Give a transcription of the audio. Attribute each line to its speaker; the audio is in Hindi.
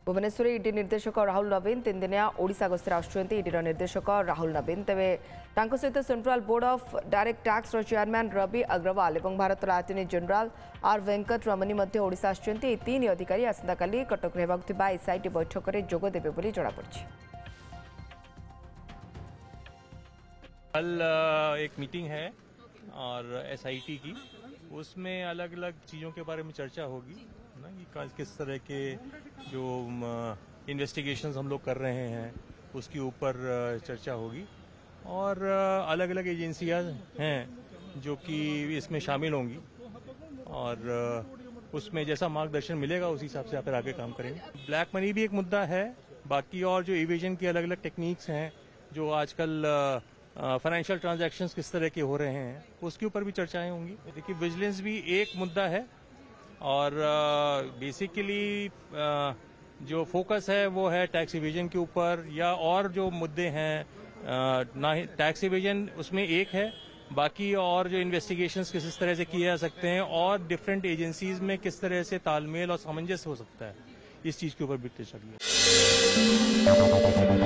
Speaker 1: भुवनेश्वर ईडी निर्देशक राहुल नवीन 3 दिनिया ओडिशा गस्तर आसुच्चंती ईडीर निर्देशक राहुल नवीन तेबे तांको सहित central board of direct tax chairman Ravi Agarwal और Bharat attorney general R Venkataramani मध्य ओडिशा आसुच्चंती। 3 अधिकारी आसंता काली कटक रे हेबाक थिबा एसआईटी बैठक में जोग देबे बोली जणा पड़छि।
Speaker 2: कल एक मीटिंग है और एसआईटी की, उसमें अलग अलग चीज़ों के बारे में चर्चा होगी ना कि किस तरह के जो इन्वेस्टिगेशंस हम लोग कर रहे हैं उसके ऊपर चर्चा होगी और अलग अलग एजेंसियां हैं जो कि इसमें शामिल होंगी और उसमें जैसा मार्गदर्शन मिलेगा उसी हिसाब से फिर आगे काम करेंगे। ब्लैक मनी भी एक मुद्दा है, बाकी और जो इवेजन की अलग अलग टेक्निक्स हैं जो आजकल फाइनेंशियल ट्रांजैक्शंस किस तरह के हो रहे हैं उसके ऊपर भी चर्चाएं होंगी। देखिए विजिलेंस भी एक मुद्दा है और बेसिकली जो फोकस है वो है टैक्स इवेजन के ऊपर, या और जो मुद्दे हैं ना ही टैक्स इवेजन उसमें एक है, बाकी और जो इन्वेस्टिगेशंस किस तरह से किए जा सकते हैं और डिफरेंट एजेंसीज में किस तरह से तालमेल और सामंजस्य हो सकता है, इस चीज के ऊपर भी चर्चा की है।